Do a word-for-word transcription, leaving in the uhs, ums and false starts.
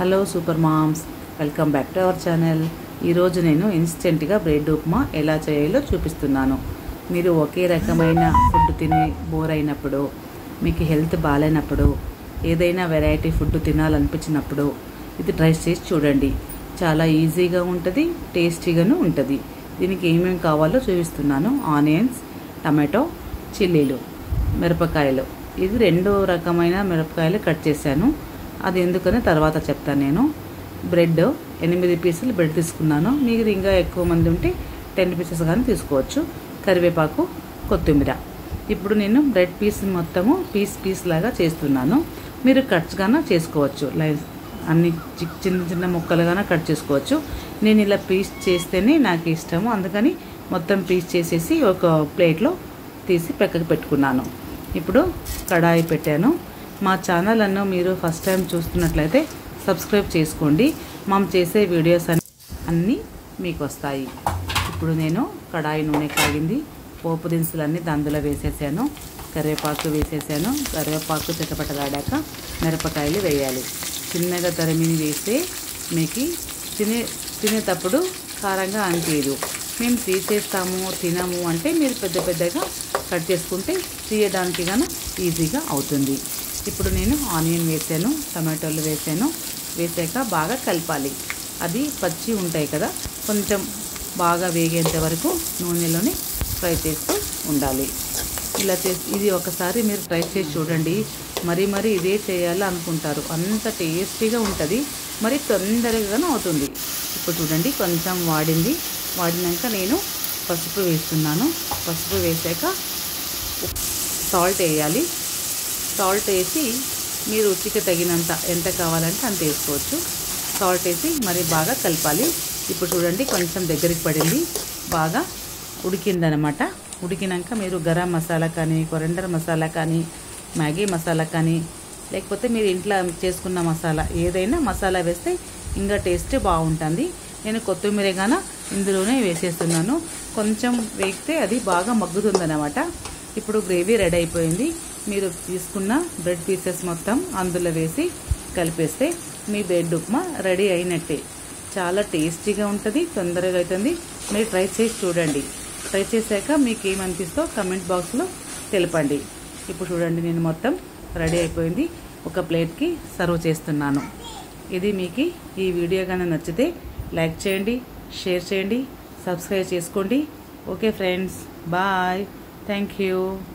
Hello super moms, welcome back to our channel. ఈరోజు నేను ఇన్స్టెంట్గా బ్రెడ్ ఉప్మా ఎలా చేయాలో చూపిస్తున్నాను. మీరు ఒకే రకమైన ఫుడ్ తిని బోర్ అయినప్పుడు, మీకు హెల్త్ బాగాలేనప్పుడు, ఏదైనా వెరైటీ ఫుడ్ తినాలనిపించినప్పుడు ఇది ట్రై చేసి చూడండి. చాలా ఈజీగా ఉంటుంది, టేస్టీగాను ఉంటుంది. దీనికి ఏమేమి కావాలో చూపిస్తున్నాను. ఆనియన్స్, టమాటో, చిల్లీలు, మిరపకాయలు. ఇది రెండు రకమైన మిరపకాయలు కట్ చేశాను. అది ఎందుకని తర్వాత చెప్తాను. నేను బ్రెడ్ ఎనిమిది పీసులు బ్రెడ్ తీసుకున్నాను. మీరు ఇంకా ఎక్కువ మంది ఉంటే టెన్ పీసెస్ కానీ తీసుకోవచ్చు. కరివేపాకు, కొత్తిమీర. ఇప్పుడు నేను బ్రెడ్ పీస్ మొత్తము పీస్ పీస్ లాగా చేస్తున్నాను. మీరు కట్స్గానే చేసుకోవచ్చు, లైన్ అన్ని చిన్న చిన్న ముక్కలుగానే కట్ చేసుకోవచ్చు. నేను ఇలా పీస్ చేస్తేనే నాకు ఇష్టము, అందుకని మొత్తం పీస్ చేసేసి ఒక ప్లేట్లో తీసి పక్కకు పెట్టుకున్నాను. ఇప్పుడు కడాయి పెట్టాను. మా ఛానల్ అನ್ನು మీరు ఫస్ట్ టైం చూస్తున్నట్లయితే సబ్స్క్రైబ్ చేసుకోండి. మనం చేసే వీడియోస్ అన్నీ మీకు వస్తాయి. ఇప్పుడు నేను కడాయి నూనె కాగింది. పోపు దినుసులన్నీ అందులో వేసేసాను. కరివేపాకు వేసేసాను. కరివేపాకు చిటపటలాడాక మిరపకాయలు వేయాలి. చిన్నగా తరిమిని వేస్తే మీకు తినే తినేటప్పుడు కారంగా అనిపించదు. మేము తీసేస్తాము తినము అంటే మీరు పెద్ద పెద్దగా కట్ చేసుకుంటే తీయడానికి గాను ఈజీగా అవుతుంది. ఇప్పుడు నేను ఆనియన్ వేసాను, టమాటోలు వేసాను. వేసాక బాగా కలపాలి. అది పచ్చి ఉంటాయి కదా, కొంచెం బాగా వేగేంత వరకు నూనెలోనే ఫ్రై చేస్తూ ఉండాలి. ఇలా చేసి ఇది ఒకసారి మీరు ట్రై చేసి చూడండి. మరీ మరీ ఇదే చేయాలి అనుకుంటారు, అంత టేస్టీగా ఉంటుంది, మరి తొందరగానే అవుతుంది. ఇప్పుడు చూడండి కొంచెం వాడింది. వాడినాక నేను పసుపు వేస్తున్నాను. పసుపు వేసాక సాల్ట్ వేయాలి. సాల్ట్ వేసి మీ రుచికి తగినంత ఎంత కావాలంటే అంత వేసుకోవచ్చు. సాల్ట్ వేసి మరి బాగా కలపాలి. ఇప్పుడు చూడండి కొంచెం దగ్గరికి పడింది, బాగా ఉడికిందనమాట. ఉడికినాక మీరు గరం మసాలా కానీ, కొరెండర్ మసాలా కానీ, మ్యాగీ మసాలా కానీ, లేకపోతే మీరు ఇంట్లో చేసుకున్న మసాలా ఏదైనా మసాలా వేస్తే ఇంకా టేస్ట్ బాగుంటుంది. నేను కొత్తిమీర గాన ఇందులోనే వేసేస్తున్నాను. కొంచెం వేగితే అది బాగా మగ్గుతుందన్నమాట. ఇప్పుడు గ్రేవీ రెడీ అయిపోయింది. మీరు తీసుకున్న బ్రెడ్ పీసెస్ మొత్తం అందులో వేసి కలిపేస్తే మీ బ్రెడ్ ఉప్మా రెడీ అయినట్టే. చాలా టేస్టీగా ఉంటుంది, తొందరగా అవుతుంది. మీరు ట్రై చేసి చూడండి. ట్రై చేశాక మీకు ఏమనిపిస్తో కమెంట్ బాక్స్లో తెలపండి. ఇప్పుడు చూడండి నేను మొత్తం రెడీ అయిపోయింది. ఒక ప్లేట్కి సర్వ్ చేస్తున్నాను. ఇది మీకు ఈ వీడియో కానీ నచ్చితే లైక్ చేయండి, షేర్ చేయండి, సబ్స్క్రైబ్ చేసుకోండి. Okay friends, bye, thank you.